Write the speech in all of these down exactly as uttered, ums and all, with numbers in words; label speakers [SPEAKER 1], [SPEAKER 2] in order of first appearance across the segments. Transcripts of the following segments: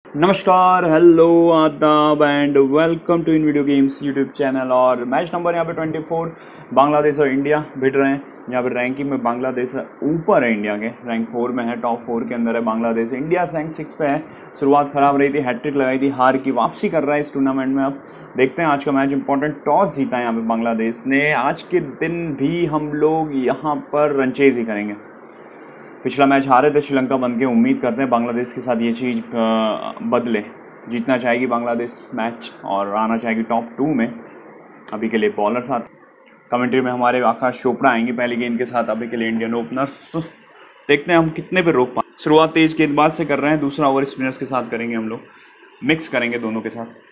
[SPEAKER 1] नमस्कार, हेलो, आदाब and welcome to in video games YouTube channel. और मैच नंबर यहाँ पे चौबीस, बांग्लादेश और इंडिया भिड़ रहे हैं। यहाँ पे रैंकिंग में बांग्लादेश ऊपर है इंडिया के, रैंक फोर में है, टॉप फोर के अंदर है बांग्लादेश। इंडिया रैंक सिक्स पे है। शुरुआत खराब रही थी, हैट्रिक लगाई थी, हार की वापसी कर रहा है इस टूर्नामेंट में। अब देखते हैं आज का मैच। इंपॉर्टेंट टॉस जीता है यहाँ पे बांग्लादेश ने। आज के दिन भी हम लोग यहाँ पर रनचेज ही करेंगे। पिछला मैच हारे थे श्रीलंका बन के, उम्मीद करते हैं बांग्लादेश के साथ ये चीज़ बदले। जीतना चाहेगी बांग्लादेश मैच और आना चाहेगी टॉप टू में। अभी के लिए बॉलर साथ कमेंट्री में हमारे आकाश चोपड़ा आएंगे पहली गेंद के साथ। अभी के लिए इंडियन ओपनर्स, देखते हैं हम कितने पे रोक पाए। शुरुआत तेज गेंदबाज से कर रहे हैं, दूसरा ओवर स्पिनर्स के साथ करेंगे हम लोग, मिक्स करेंगे दोनों के साथ।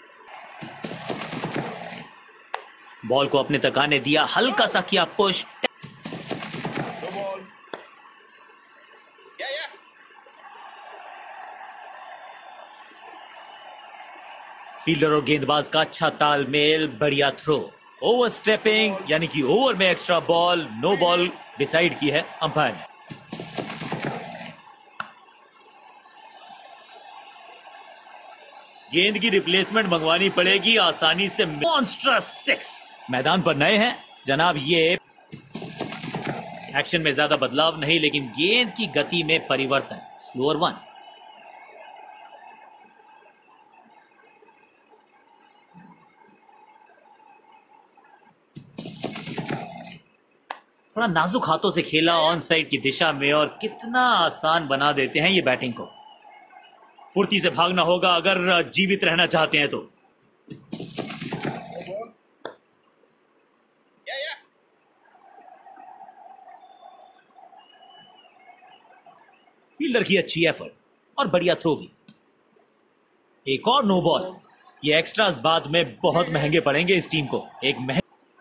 [SPEAKER 2] बॉल को अपने तक आने दिया, हल्का सा किया पुश। फील्डर और गेंदबाज का अच्छा तालमेल, बढ़िया थ्रो। ओवर स्टेपिंग यानी कि ओवर में extra ball, no ball decide की है अंपायर ने। गेंद की रिप्लेसमेंट मंगवानी पड़ेगी आसानी से। Monstrous six. मैदान पर नए हैं जनाब, ये एक्शन में ज्यादा बदलाव नहीं, लेकिन गेंद की गति में परिवर्तन। Slower one. थोड़ा नाजुक हाथों से खेला ऑन साइड की दिशा में, और कितना आसान बना देते हैं ये बैटिंग को। फुर्ती से भागना होगा अगर जीवित रहना चाहते हैं तो। फील्डर की अच्छी एफर्ट और बढ़िया थ्रो भी। एक और नो बॉल। ये एक्स्ट्रास बाद में बहुत महंगे पड़ेंगे इस टीम को। एक महंगे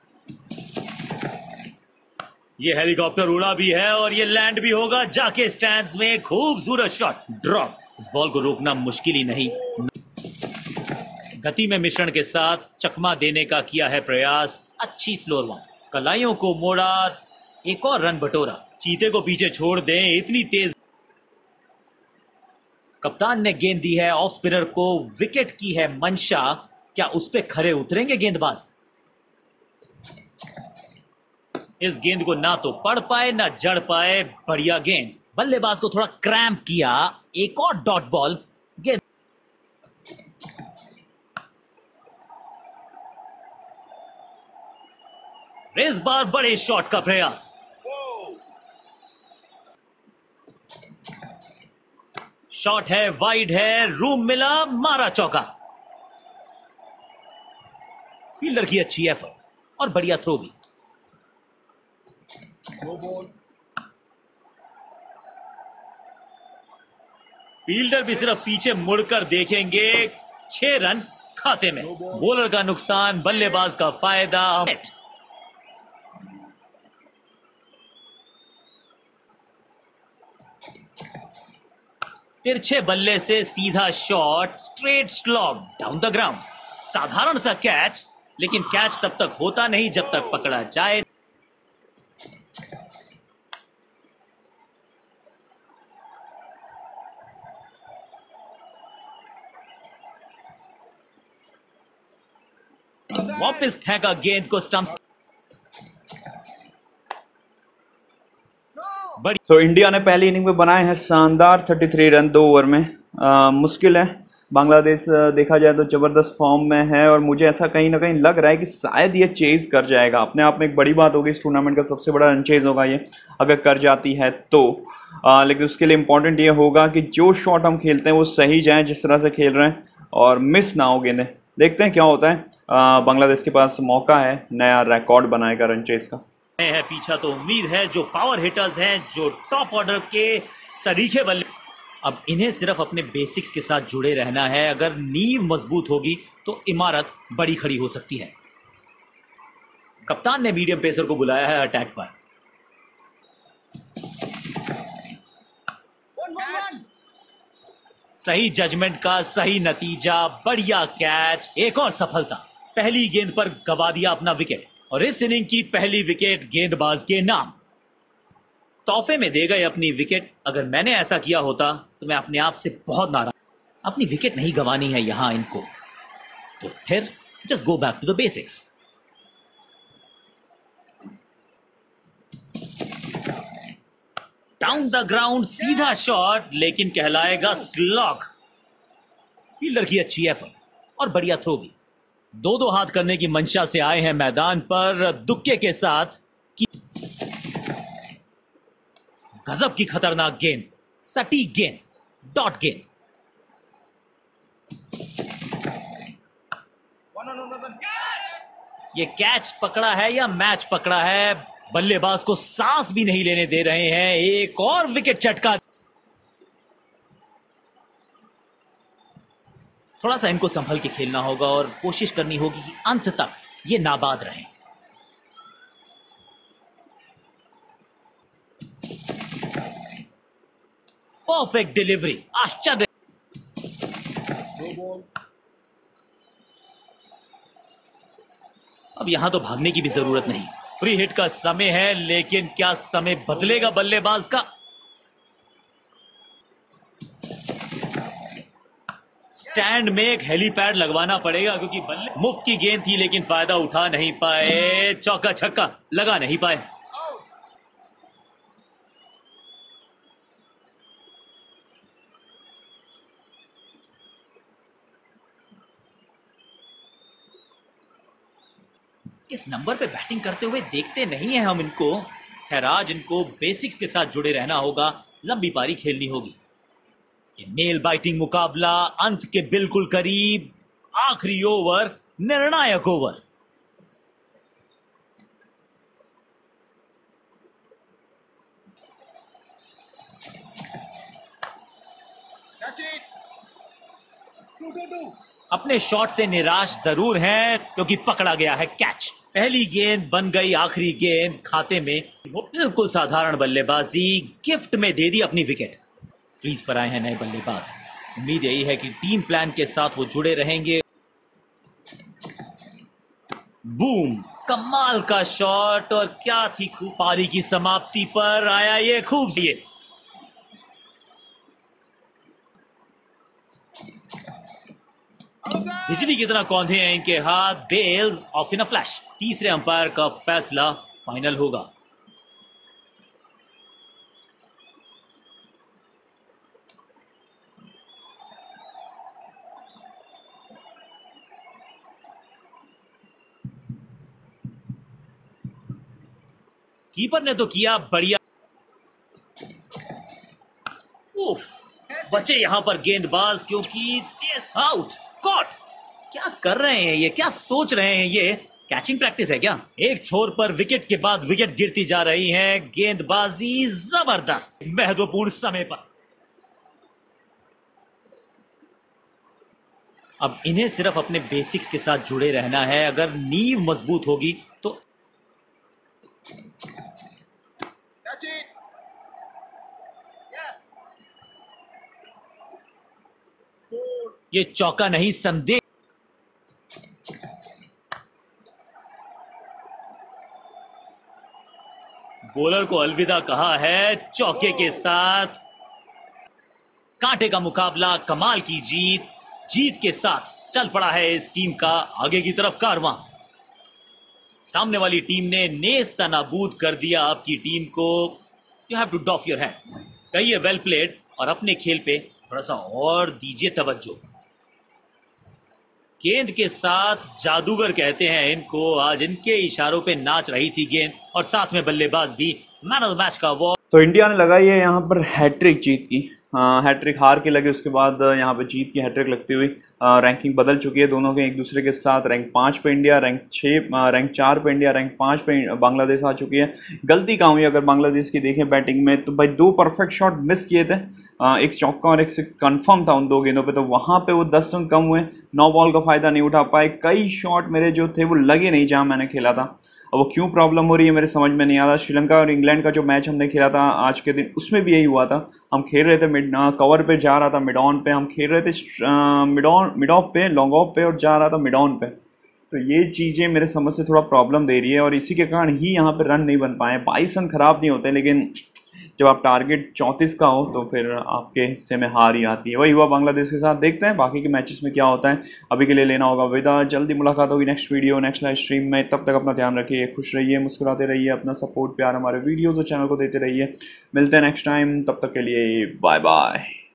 [SPEAKER 2] ये हेलीकॉप्टर उड़ा भी है और ये लैंड भी होगा जाके स्टैंड्स में। खूबसूरत शॉट, ड्रॉप। इस बॉल को रोकना मुश्किल ही नहीं। गति में मिश्रण के साथ चकमा देने का किया है प्रयास। अच्छी स्लोअर वन, कलाइयों को मोड़ा, एक और रन बटोरा। चीते को पीछे छोड़ दें, इतनी तेज। कप्तान ने गेंद दी है ऑफ स्पिनर को, विकेट की है मंशा। क्या उस पे खरे उतरेंगे गेंदबाज? इस गेंद को ना तो पढ़ पाए ना जड़ पाए। बढ़िया गेंद, बल्लेबाज को थोड़ा क्रैम्प किया। एक और डॉट बॉल। गेंद इस बार बड़े शॉट का प्रयास। शॉट है, वाइड है, रूम मिला, मारा चौका। फील्डर की अच्छी एफर्ट और बढ़िया थ्रो भी। फील्डर भी सिर्फ पीछे मुड़कर देखेंगे। छह रन खाते में। बॉलर का नुकसान, बल्लेबाज का फायदा। तिरछे बल्ले से सीधा shot, straight slog down the ground. साधारण सा कैच, लेकिन कैच तब तक होता नहीं जब तक पकड़ा जाए। वापस फेंका गेंद को स्टंप्स।
[SPEAKER 1] तो so, इंडिया ने पहली इनिंग में बनाए हैं शानदार तैंतीस रन दो ओवर में। आ, मुश्किल है। बांग्लादेश देखा जाए तो जबरदस्त फॉर्म में है और मुझे ऐसा कहीं ना कहीं लग रहा है कि शायद ये चेज कर जाएगा। अपने आप में एक बड़ी बात होगी, इस टूर्नामेंट का सबसे बड़ा रन चेज होगा ये, अगर कर जाती है तो। आ, लेकिन उसके लिए इंपॉर्टेंट ये होगा कि जो शॉट हम खेलते हैं वो सही जाए, जिस तरह से खेल रहे हैं, और मिस ना हो गेंदें। देखते हैं क्या होता है। आ, बांग्लादेश के पास मौका है नया रिकॉर्ड बनाएगा रन चेज का।
[SPEAKER 2] है पीछा तो उम्मीद है जो पावर हिटर्स हैं, जो टॉप ऑर्डर के सरीखे बल्ले, अब इन्हें सिर्फ अपने बेसिक्स के साथ जुड़े रहना है। अगर नींव मजबूत होगी तो इमारत बड़ी खड़ी हो सकती है। कप्तान ने मीडियम पेसर को बुलाया है अटैक पर। सही जजमेंट का सही नतीजा, बढ़िया कैच, एक और सफलता। पहली गेंद पर गवा दिया अपना विकेट, और इस इनिंग की पहली विकेट गेंदबाज के नाम। तोहफे में दे गए अपनी विकेट। अगर मैंने ऐसा किया होता तो मैं अपने आप से बहुत नाराज। अपनी विकेट नहीं गंवानी है यहां इनको, तो फिर just go back to the basics. Down the ground सीधा शॉट, लेकिन कहलाएगा स्लॉग। फील्डर की अच्छी एफर्ट और बढ़िया थ्रो भी। दो दो हाथ करने की मंशा से आए हैं मैदान पर दुक्के के साथ कि गजब की खतरनाक गेंद, सटीक गेंद, डॉट गेंद। ये कैच पकड़ा है या मैच पकड़ा है, बल्लेबाज को सांस भी नहीं लेने दे रहे हैं। एक और विकेट चटका। थोड़ा सा इनको संभल के खेलना होगा और कोशिश करनी होगी कि अंत तक ये नाबाद रहें। परफेक्ट डिलीवरी, आश्चर्य। अब यहां तो भागने की भी जरूरत नहीं, फ्री हिट का समय है, लेकिन क्या समय बदलेगा बल्लेबाज का? स्टैंड में एक हेलीपैड लगवाना पड़ेगा, क्योंकि बल्ले मुफ्त की गेंद थी लेकिन फायदा उठा नहीं पाए। चौका छक्का लगा नहीं पाए। इस नंबर पे बैटिंग करते हुए देखते नहीं है हम इनको। खैर आज इनको बेसिक्स के साथ जुड़े रहना होगा, लंबी पारी खेलनी होगी। ये नेल बाइटिंग मुकाबला अंत के बिल्कुल करीब, आखिरी ओवर, निर्णायक ओवर। अपने शॉट से निराश जरूर हैं, क्योंकि पकड़ा गया है कैच। पहली गेंद बन गई आखिरी गेंद, खाते में बिल्कुल साधारण बल्लेबाजी, गिफ्ट में दे दी अपनी विकेट। क्रीज पर आए हैं नए बल्लेबाज, उम्मीद यही है कि टीम प्लान के साथ वो जुड़े रहेंगे। बूम, कमाल का शॉट, और क्या थी खूब। पारी की समाप्ति पर आया ये खूब। ये बिजली की तरह कौंधे हैं इनके हाथ। Bails off in a flash. तीसरे अंपायर का फैसला फाइनल होगा। कीपर ने तो किया बढ़िया। उफ, बचे यहां पर गेंदबाज, क्योंकि आउट। कॉट। क्या कर रहे हैं ये, क्या सोच रहे हैं ये? कैचिंग प्रैक्टिस है क्या? एक छोर पर विकेट के बाद विकेट गिरती जा रही है। गेंदबाजी जबरदस्त, महत्वपूर्ण समय पर। अब इन्हें सिर्फ अपने बेसिक्स के साथ जुड़े रहना है। अगर नींव मजबूत होगी तो ये चौका नहीं, संदेह। बॉलर को अलविदा कहा है चौके के साथ। कांटे का मुकाबला, कमाल की जीत। जीत के साथ चल पड़ा है इस टीम का आगे की तरफ कारवां। सामने वाली टीम ने नेस्त नाबूद कर दिया आपकी टीम को। You have to doff your hand. कहिए वेल प्लेड, और अपने खेल पे थोड़ा सा और दीजिए तवज्जो। गेंद के साथ जादूगर कहते हैं इनको। आज इनके इशारों पे नाच रही थी गेंद, और साथ में बल्लेबाज भी। मैन ऑफ द मैच का अवार्ड
[SPEAKER 1] तो इंडिया ने लगाई है यहाँ पर हैट्रिक जीत की। हैट्रिक हार के लगे, उसके बाद यहाँ पर जीत की हैट्रिक लगती हुई रैंकिंग बदल चुकी है दोनों के एक दूसरे के साथ। रैंक पाँच पे इंडिया, रैंक छः रैंक चार पे इंडिया, रैंक पाँच पे बांग्लादेश आ चुकी है। गलती कहाँ हुई अगर बांग्लादेश की देखें बैटिंग में, तो भाई दो परफेक्ट शॉट मिस किए थे। एक चौका और एक से कन्फर्म था उन दो गेंदों पे, तो वहाँ पे वो दस रन कम हुए। नौ बॉल का फायदा नहीं उठा पाए। कई शॉट मेरे जो थे वो लगे नहीं जहाँ मैंने खेला था। अब वो क्यों प्रॉब्लम हो रही है मेरे समझ में नहीं आ रहा। श्रीलंका और इंग्लैंड का जो मैच हमने खेला था आज के दिन, उसमें भी यही हुआ था। हम खेल रहे थे मिड कवर पे, जा रहा था मिड ऑन पे। हम खेल रहे थे मिड ऑन मिड ऑफ पे, लॉन्ग ऑफ पे, और जा रहा था मिड ऑन पे। तो ये चीज़ें मेरे समझ से थोड़ा प्रॉब्लम दे रही है, और इसी के कारण ही यहाँ पे रन नहीं बन पाए। बाईस रन खराब नहीं होते, लेकिन जब आप टारगेट चौंतीस का हो तो फिर आपके हिस्से में हार ही आती है। वही हुआ बांग्लादेश के साथ। देखते हैं बाकी के मैचेस में क्या होता है। अभी के लिए लेना होगा विदा। जल्दी मुलाकात होगी next video next live stream में। तब तक अपना ध्यान रखिए, खुश रहिए, मुस्कुराते रहिए, अपना सपोर्ट प्यार हमारे वीडियोज़ और चैनल को देते रहिए। मिलते हैं नेक्स्ट टाइम, तब तक के लिए बाय बाय।